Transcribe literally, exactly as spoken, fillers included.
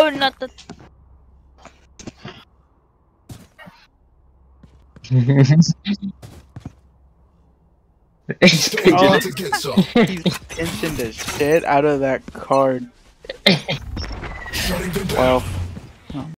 No, not the. He's Oh. to get some. He's pinching the shit out of that card. Shutting them down. Well.